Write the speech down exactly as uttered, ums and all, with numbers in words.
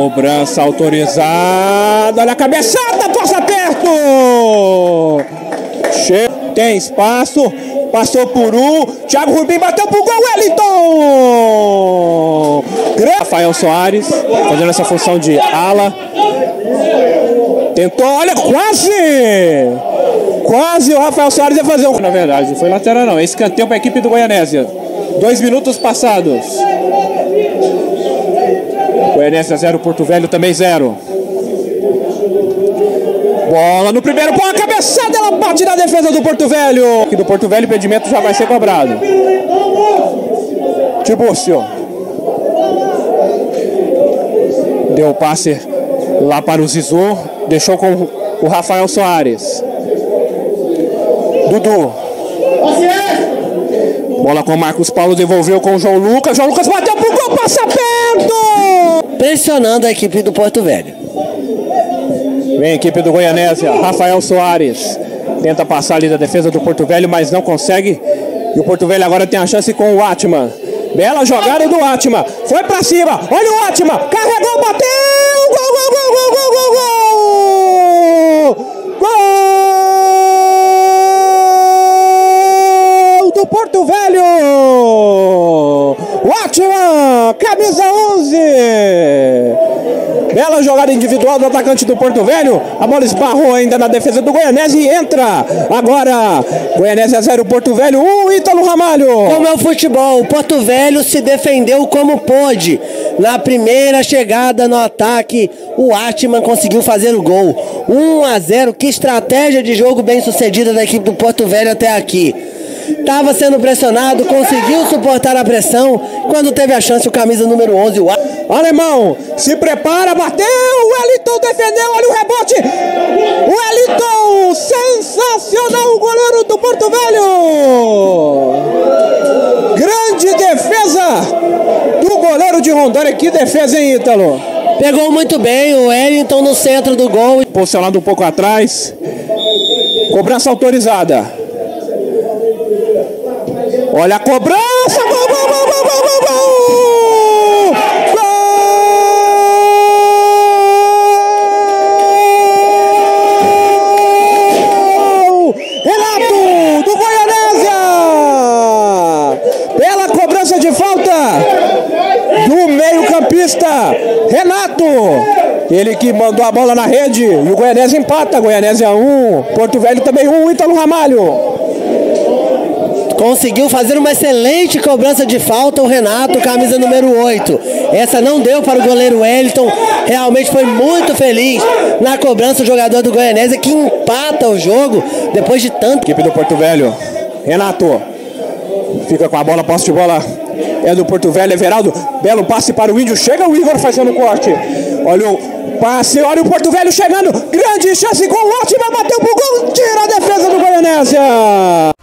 Cobrança autorizada. Olha a cabeçada, passa perto. Che Tem espaço. Passou por um. Thiago Rubim bateu pro gol. Wellington. Rafael Soares fazendo essa função de ala. Tentou, olha, quase. Quase o Rafael Soares ia fazer um. Na verdade, não foi lateral não. Esse escanteio para a equipe do Goianésia. Dois minutos passados. Goianésia zero, Porto Velho também zero. Bola no primeiro pau, a cabeçada, ela bate na defesa do Porto Velho. Aqui do Porto Velho, o impedimento já vai ser cobrado. Tibúrcio. Deu o passe lá para o Zizou. Deixou com o Rafael Soares. Dudu. Bola com o Marcos Paulo, devolveu com o João Lucas. João Lucas bateu pro gol, passa perto. Pressionando a equipe do Porto Velho. Vem a equipe do Goianésia, Rafael Soares. Tenta passar ali da defesa do Porto Velho, mas não consegue. E o Porto Velho agora tem a chance com o Atman. Bela jogada do Atman. Foi pra cima. Olha o Atman. Carregou, bateu. Gol, gol, gol, gol, gol, gol, gol. Gol do Porto Velho. O Atman, camisa onze. Bela jogada individual do atacante do Porto Velho. A bola esbarrou ainda na defesa do Goianésia e entra. Agora, Goianésia zero, Porto Velho um, Ítalo Ramalho. Como é o futebol, o Porto Velho se defendeu como pôde. Na primeira chegada no ataque, o Atman conseguiu fazer o gol. um a zero, que estratégia de jogo bem sucedida da equipe do Porto Velho até aqui. Estava sendo pressionado, conseguiu suportar a pressão. Quando teve a chance, o camisa número onze, o Alemão, se prepara, bateu, o Wellington defendeu, olha o rebote. O Wellington, sensacional, o goleiro do Porto Velho. Grande defesa do goleiro de Rondônia. Que defesa, hein, Ítalo? Pegou muito bem o Wellington no centro do gol. Posicionado um pouco atrás. Cobrança autorizada. Olha a cobrança! Gol, gol, gol, gol, gol, gol, gol! Gol! Renato, do Goianésia! Pela cobrança de falta do meio-campista, Renato! Ele que mandou a bola na rede e o Goianésia empata. Goianésia um, Porto Velho também um, Ítalo Ramalho. Conseguiu fazer uma excelente cobrança de falta o Renato, camisa número oito. Essa não deu para o goleiro Wellington. Realmente foi muito feliz na cobrança o jogador do Goianésia, que empata o jogo depois de tanto. Equipe do Porto Velho, Renato fica com a bola, posse de bola é do Porto Velho, Everaldo, belo passe para o Índio, chega o Igor fazendo o corte. Olha o passe, olha o Porto Velho chegando, grande chance, gol, ótima, bateu pro gol, tira a defesa do Goianésia.